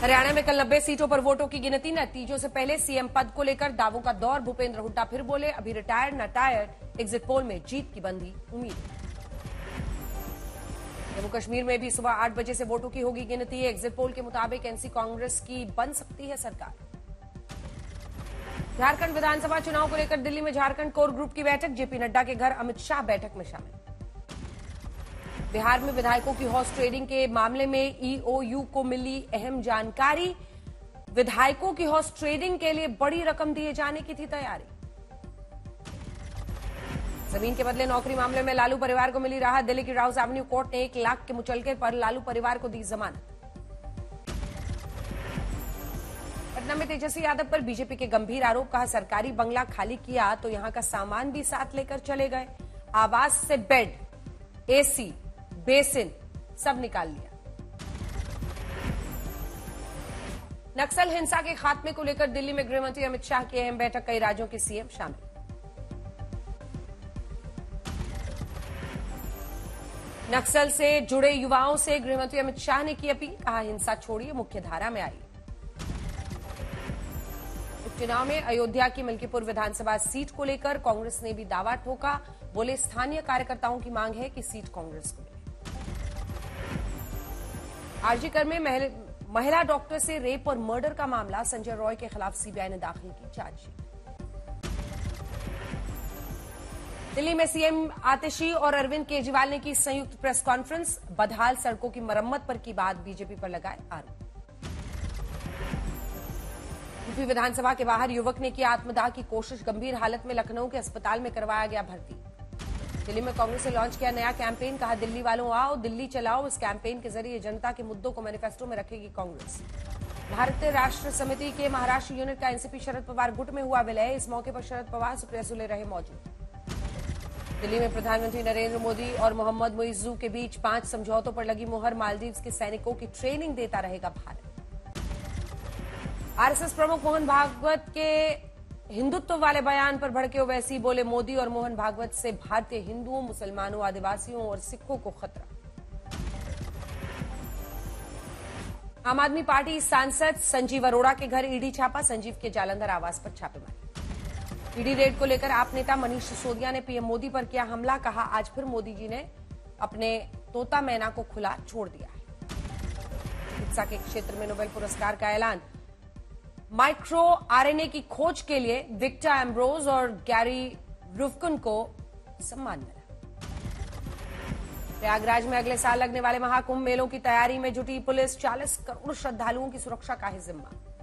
हरियाणा में कल 90 सीटों पर वोटों की गिनती। नतीजों से पहले सीएम पद को लेकर दावों का दौर। भूपेंद्र हुड्डा फिर बोले, अभी रिटायर्ड न टायर्ड, एग्जिट पोल में जीत की बंधी उम्मीद। जम्मू कश्मीर में भी सुबह 8 बजे से वोटों की होगी गिनती। एग्जिट पोल के मुताबिक एनसी कांग्रेस की बन सकती है सरकार। झारखंड विधानसभा चुनाव को लेकर दिल्ली में झारखंड कोर ग्रुप की बैठक। जेपी नड्डा के घर अमित शाह बैठक में शामिल। बिहार में विधायकों की हॉर्स ट्रेडिंग के मामले में ईओयू को मिली अहम जानकारी। विधायकों की हॉर्स ट्रेडिंग के लिए बड़ी रकम दिए जाने की थी तैयारी। जमीन के बदले नौकरी मामले में लालू परिवार को मिली राहत। दिल्ली की राउस एवेन्यू कोर्ट ने 1 लाख के मुचलके पर लालू परिवार को दी जमानत। पटना में तेजस्वी यादव पर बीजेपी के गंभीर आरोप। कहा, सरकारी बंगला खाली किया तो यहां का सामान भी साथ लेकर चले गए। आवास से बेड, एसी, बेसिन सब निकाल लिया। नक्सल हिंसा के खात्मे को लेकर दिल्ली में गृहमंत्री अमित शाह की अहम बैठक। कई राज्यों के सीएम शामिल। नक्सल से जुड़े युवाओं से गृहमंत्री अमित शाह ने की अपील। कहा, हिंसा छोड़िए, मुख्य धारा में आइए। उपचुनाव में अयोध्या की मलकीपुर विधानसभा सीट को लेकर कांग्रेस ने भी दावा ठोका। बोले, स्थानीय कार्यकर्ताओं की मांग है कि सीट कांग्रेस को मिले। आरजीकर में महिला डॉक्टर से रेप और मर्डर का मामला। संजय रॉय के खिलाफ सीबीआई ने दाखिल की चार्जशीट। दिल्ली में सीएम आतिशी और अरविंद केजरीवाल ने की संयुक्त प्रेस कॉन्फ्रेंस। बदहाल सड़कों की मरम्मत पर की बात। बीजेपी पर लगाए आरोप। यूपी विधानसभा के बाहर युवक ने किया आत्मदाह की कोशिश। गंभीर हालत में लखनऊ के अस्पताल में करवाया गया भर्ती। दिल्ली में कांग्रेस ने लॉन्च किया नया कैंपेन। कहा, दिल्ली वालों आओ, दिल्ली चलाओ। इस कैंपेन के जरिए जनता के मुद्दों को मैनिफेस्टो में रखेगी कांग्रेस। भारतीय राष्ट्र समिति के महाराष्ट्र यूनिट का एनसीपी शरद पवार गुट में हुआ विलय। इस मौके पर शरद पवार, सुप्रिया सुले रहे मौजूद। दिल्ली में प्रधानमंत्री नरेंद्र मोदी और मोहम्मद मुइज्जू के बीच 5 समझौतों पर लगी मुहर। मालदीव्स के सैनिकों की ट्रेनिंग देता रहेगा भारत। आरएसएस प्रमुख मोहन भागवत के हिंदुत्व वाले बयान पर भड़के ओवैसी। बोले, मोदी और मोहन भागवत से भारतीय हिंदुओं, मुसलमानों, आदिवासियों और सिखों को खतरा। आम आदमी पार्टी सांसद संजीव अरोड़ा के घर ईडी छापा। संजीव के जालंधर आवास पर छापेमारी। ईडी रेड को लेकर आप नेता मनीष सिसोदिया ने पीएम मोदी पर किया हमला। कहा, आज फिर मोदी जी ने अपने तोता मैना को खुला छोड़ दिया है। चिकित्सा के क्षेत्र में नोबेल पुरस्कार का ऐलान। माइक्रो आरएनए की खोज के लिए विक्टर एम्ब्रोज और गैरी रुफकन को सम्मान मिला। प्रयागराज में अगले साल लगने वाले महाकुंभ मेलों की तैयारी में जुटी पुलिस। 40 करोड़ श्रद्धालुओं की सुरक्षा का है जिम्मा।